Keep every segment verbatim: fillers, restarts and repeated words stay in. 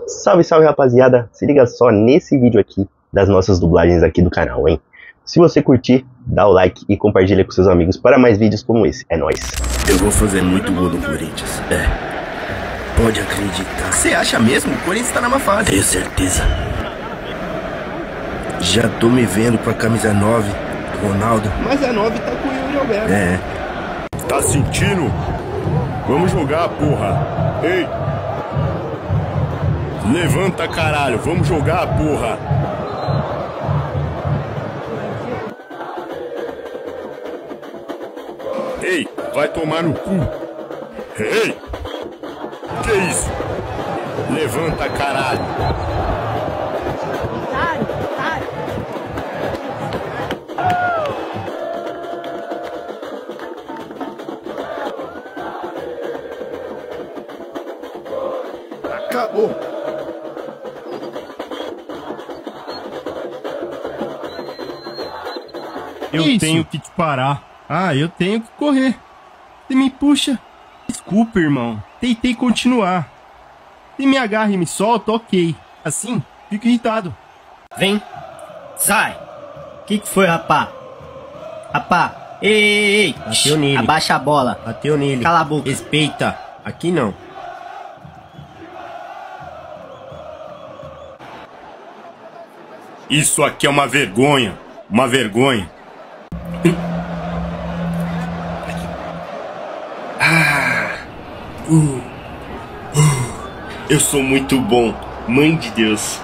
Salve, salve, rapaziada! Se liga só nesse vídeo aqui das nossas dublagens aqui do canal, hein? Se você curtir, dá o like e compartilha com seus amigos para mais vídeos como esse. É nóis! Eu vou fazer muito gol no Corinthians. É. Pode acreditar. Você acha mesmo? O Corinthians tá na má fase. Tenho certeza. Já tô me vendo com a camisa nove do Ronaldo. Mas a nove tá com o Yuri Alberto. É. Tá sentindo? Vamos jogar, porra. Ei! Levanta, caralho. Vamos jogar, porra. Ei, vai tomar no cu. Ei! Que isso? Levanta, caralho. Acabou. Eu Isso. tenho que te parar. Ah, eu tenho que correr. Você me puxa. Desculpa, irmão. Tentei continuar. Se me agarra e me solta, ok. Assim, fico irritado. Vem. Sai. Que que foi, rapá? Rapá. Ei, ei, ei. Bateu nele. Abaixa a bola. Bateu nele. Cala a boca. Respeita. Aqui não. Isso aqui é uma vergonha. Uma vergonha. Ah. Uh. Uh. Eu sou muito bom. Mãe de Deus.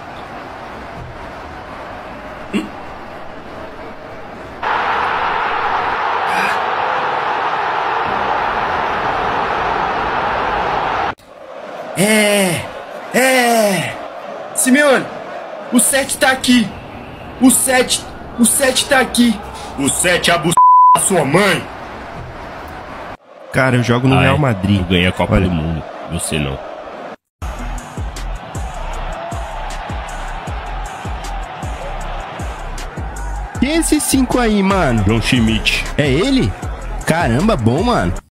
É. É. Simeone, o sete tá aqui. O sete. O sete tá aqui. O sete é a buc... da sua mãe. Cara, eu jogo no Ai, Real Madrid. Eu ganhei a Copa Olha. do Mundo. Você não. Quem é esse cinco aí, mano? João Schmidt. É ele? Caramba, bom, mano.